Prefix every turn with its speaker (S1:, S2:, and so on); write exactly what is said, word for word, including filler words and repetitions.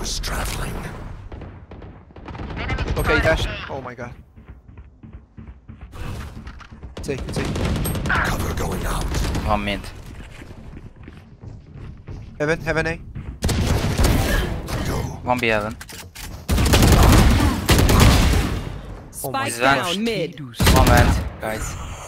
S1: was traveling.
S2: Okay, dash. Oh my god. See, see.
S1: Cover going out.
S3: One mid.
S2: Heaven, heaven A.
S1: Go.
S3: One B heaven.
S2: Oh my
S4: Spike
S3: god.
S4: down mid.
S3: One vent, guys.